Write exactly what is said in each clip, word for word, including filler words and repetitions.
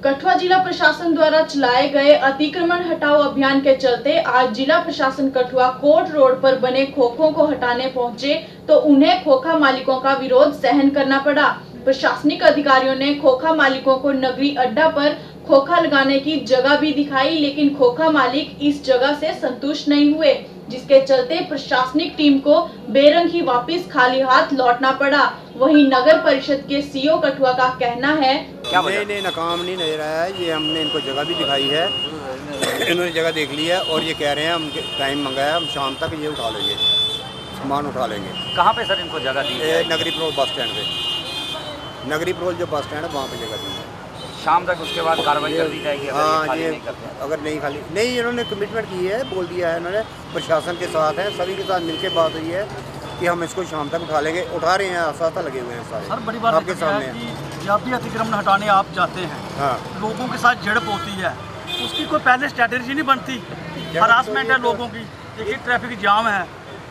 कठुआ जिला प्रशासन द्वारा चलाए गए अतिक्रमण हटाओ अभियान के चलते आज जिला प्रशासन कठुआ कोर्ट रोड पर बने खोखों को हटाने पहुंचे तो उन्हें खोखा मालिकों का विरोध सहन करना पड़ा। प्रशासनिक अधिकारियों ने खोखा मालिकों को नगरी अड्डा पर खोखा लगाने की जगह भी दिखाई, लेकिन खोखा मालिक इस जगह से संतुष्ट नहीं हुए, जिसके चलते प्रशासनिक टीम को बेरंग ही वापस खाली हाथ लौटना पड़ा। वहीं नगर परिषद के सीओ कठुआ का कहना है, नहीं नहीं नाकाम नहीं नजर आया है। ये हमने इनको जगह भी दिखाई है, इन्होंने जगह देख ली है और ये कह रहे हैं हम टाइम मंगाया, हम शाम तक ये उठा लेंगे, सामान उठा लेंगे। कहाँ पे सर इनको जगह दी है? नगरी प्रोल बस स्टैंड पे, नगरी प्रोल जो बस स्टैंड है वहाँ पे जगह दी है। शाम तक उसके बाद कार्रवाई कर दी जाएगी। हाँ, ये अगर नहीं खाली नहीं, इन्होंने कमिटमेंट की है, बोल दिया है इन्होंने, प्रशासन के साथ है, सभी के साथ मिलकर बात हुई है कि हम इसको शाम तक उठा लेंगे। उठा रहे हैं, आसाता लगे हुए हैं सारे। सर बड़ी बात आपके सामने है कि जब भी अतिक्रमण हटाने आप जाते हैं, हाँ, लोगों के साथ झड़प होती है, उसकी कोई पहले स्ट्रैटेजी नहीं बनती। हरासमेंट है लोगों की, देखिए ट्रैफिक जाम है।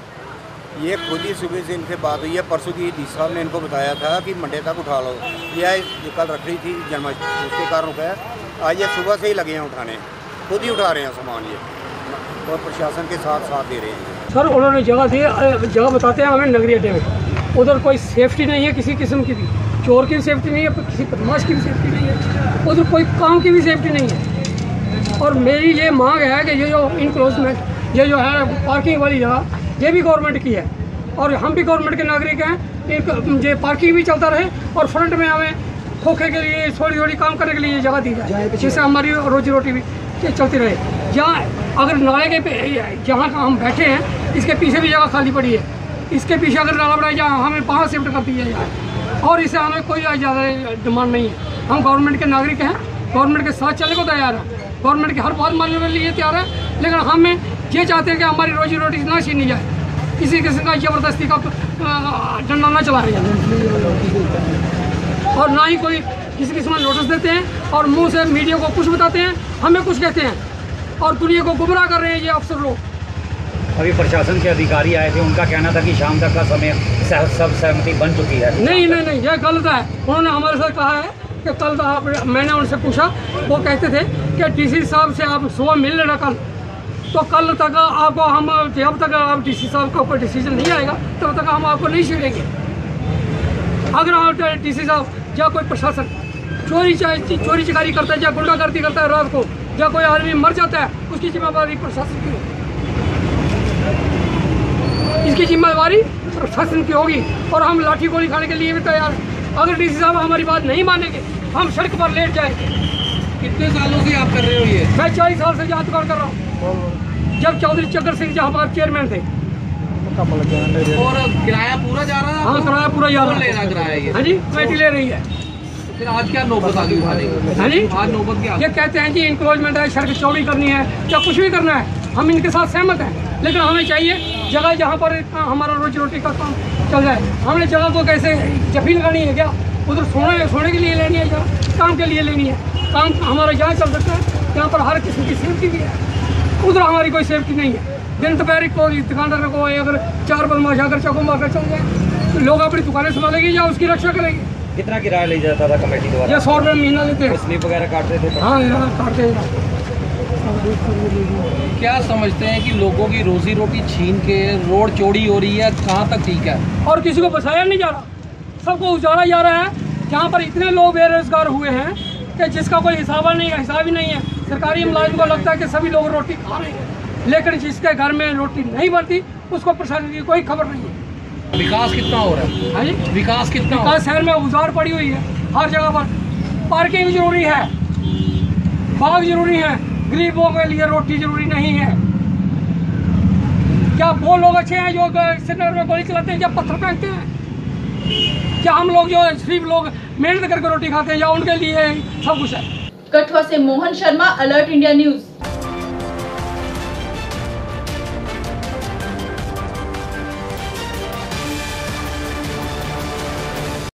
ये खुद ही सुबह से इनसे बात हुई है, परसों की डी साहब ने इनको बताया था कि मंडे तक उठा लो, यह कल रख रही थी जन्माष्टमी, उसके कारण रुका है। आज ये सुबह से ही लगे हैं उठाने, खुद ही उठा रहे हैं सामान ये, और प्रशासन के साथ साथ दे रहे हैं। सर उन्होंने जगह दी, जगह बताते हैं हमें नगरी अड्डे में, उधर कोई सेफ्टी नहीं है किसी किस्म की भी, चोर की भी सेफ्टी नहीं है, किसी बदमाश की भी सेफ्टी नहीं है, उधर कोई काम की भी सेफ्टी नहीं है। और मेरी ये मांग है कि ये जो इनक्लोजमेंट, ये जो है पार्किंग वाली जगह, ये भी गवर्नमेंट की है और हम भी गवर्नमेंट के नागरिक हैं। एक ये पार्किंग भी चलता रहे और फ्रंट में हमें खोखे के लिए थोड़ी थोड़ी काम करने के लिए जगह दी जाए, जिससे हमारी रोजी रोटी भी चलती रहे। जहाँ अगर नाले के जहाँ हम बैठे हैं, इसके पीछे भी जगह खाली पड़ी है, इसके पीछे अगर नाला बनाया जाए हमें वहाँ शिफ्ट कर दिया जाए, और इससे हमें कोई ज़्यादा डिमांड नहीं है। हम गवर्नमेंट के नागरिक हैं, गवर्नमेंट के साथ चलने को तैयार हैं, गवर्नमेंट की हर बात मानने के लिए तैयार है, लेकिन हमें ये चाहते हैं कि हमारी रोजी रोटी ना छीनी जाए, किसी किस्म का जबरदस्ती का डंडा ना चलाया जाए, और ना ही कोई किसी किस्म का नोटिस देते हैं और मुंह से मीडिया को कुछ बताते हैं, हमें कुछ कहते हैं और दुनिया को गुमराह कर रहे हैं ये अफसर लोग। अभी प्रशासन के अधिकारी आए थे, उनका कहना था कि शाम तक का समय सब सहमति बन चुकी है। नहीं नहीं नहीं, यह गलत है। उन्होंने हमारे साथ कहा है कि कल आप, मैंने उनसे पूछा, वो कहते थे कि डीसी साहब से आप सुबह मिल लेना कल, तो कल तक आपको हम, जब तक आप डीसी साहब का कोई डिसीजन नहीं आएगा तब तक हम आपको नहीं छेड़ेंगे। अगर आप डीसी साहब या कोई प्रशासन चोरी चोरी चिकारी करता है या गुंडागर्दी करता है रात को, या कोई आदमी मर जाता है, उसकी जिम्मेवारी प्रशासन की होगी, इसकी जिम्मेवारी प्रशासन की होगी, और हम लाठी गोली खाने के लिए भी तैयार हैं। अगर डीसी साहब हमारी बात नहीं मानेंगे, हम सड़क पर लेट जाएंगे। कितने सालों से आप कर रहे हो ये? मैं चालीस साल से यहाँ दुकान कर रहा हूँ, जब चौधरी चक्कर सिंह जहाँ पर चेयरमैन थे। और किराया पूरा जा रहा है? हाँ, किराया पूरा जा रहा है। ले रहा है? हाँ जी, कमेटी ले रही है। फिर आज क्या नौबत आ गई उठाने की? हाँ जी, आज नौबत क्या? ये कहते हैं जी इंक्रोचमेंट है, सड़क चौड़ी करनी है, या कुछ भी करना है, हम इनके साथ सहमत हैं, लेकिन हमें चाहिए जगह जहाँ पर हमारा रोजी रोटी का काम चल जाए। हमने जगह को कैसे जफी लगानी है क्या? उधर सोने सोने के लिए लेनी है, जगह काम के लिए लेनी है। काम हमारा जहाँ चल सकता है, यहाँ पर हर किस्म की सेफ्टी भी है, उधर हमारी कोई सेफ्टी नहीं है। दिन दोपहर को दुकानदार को अगर चार बदमाश अगर चाकू मारकर चल जाए, तो लोग अपनी दुकानें संभालेंगे या उसकी रक्षा करेंगे। कितना किराया ले जाता था कमेटी द्वारा? ये सौ रुपये महीना लेते हैं। स्लिप वगैरह काटते थे? हाँ, काटते हैं। क्या समझते हैं कि लोगों की रोजी रोटी छीन के रोड चौड़ी हो रही है, कहाँ तक ठीक है? और किसी को बचाया नहीं जा रहा, सबको उजाड़ा जा रहा है। जहाँ पर इतने लोग बेरोजगार हुए हैं कि जिसका कोई हिसाब नहीं है, हिसाब ही नहीं है। सरकारी मुलाजिम को लगता है कि सभी लोग रोटी खा रहे हैं, लेकिन जिसके घर में रोटी नहीं बनती उसको प्रशासन की कोई खबर नहीं है। विकास कितना हो रहा है? हाँ जी, विकास कितना? विकास शहर में उजाड़ पड़ी हुई है, हर जगह पर पार्किंग जरूरी है, बाग जरूरी है, गरीबों के लिए रोटी जरूरी नहीं है। क्या वो लोग अच्छे हैं जो श्रीनगर में गोली चलाते हैं, या पत्थर फेंकते हैं? क्या हम लोग जो सिर्फ लोग मेहनत करके रोटी खाते हैं, या उनके लिए सब कुछ है? कठुआ से Mohan Sharma, alert India news.